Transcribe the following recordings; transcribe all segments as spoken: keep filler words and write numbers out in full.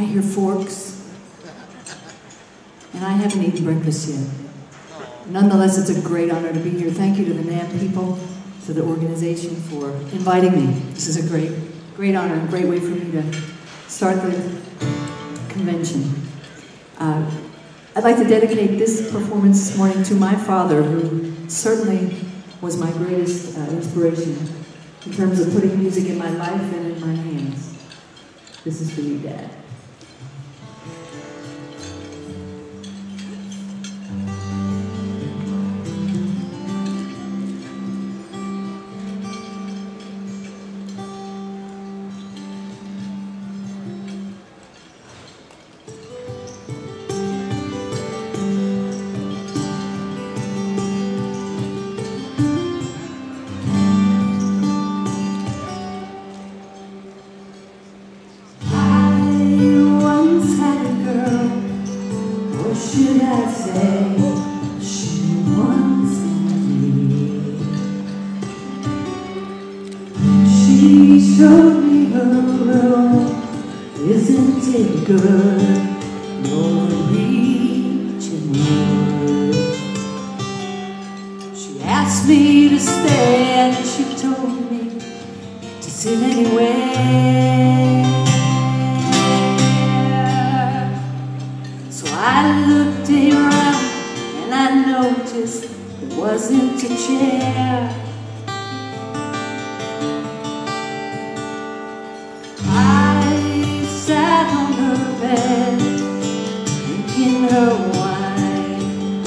I hear forks, and I haven't eaten breakfast yet. Nonetheless, it's a great honor to be here. Thank you to the NAMM people, to the organization for inviting me. This is a great, great honor and great way for me to start the convention. Uh, I'd like to dedicate this performance this morning to my father, who certainly was my greatest uh, inspiration in terms of putting music in my life and in my hands. This is for you, Dad. Should I say she wants me? She showed me her room. Isn't it good? You're reaching word. She asked me to stay and she told me to sit anywhere. I looked around and I noticed there wasn't a chair. I sat on her bed, drinking her wine.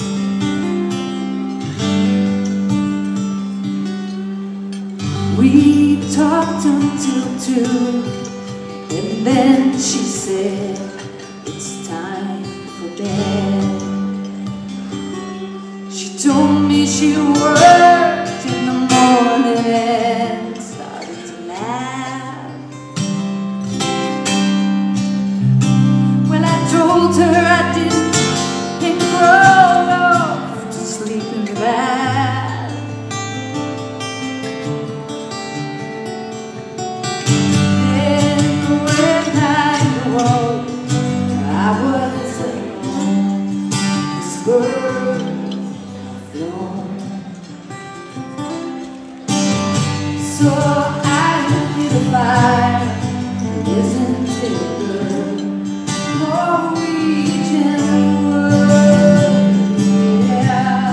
We talked until two, and then she said, "It's time for bed." She told me she worked in the morning and started to laugh. Well, I told her I didn't and rolled off to sleep in the bath. Then when I awoke, I was alone. This bird flown. So I lit a fire. Isn't it good? Norwegian wood, yeah.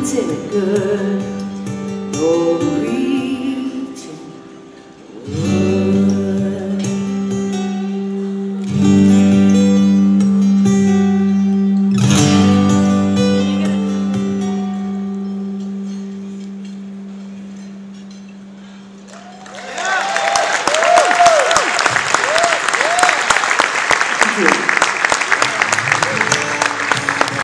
painted good. Oh,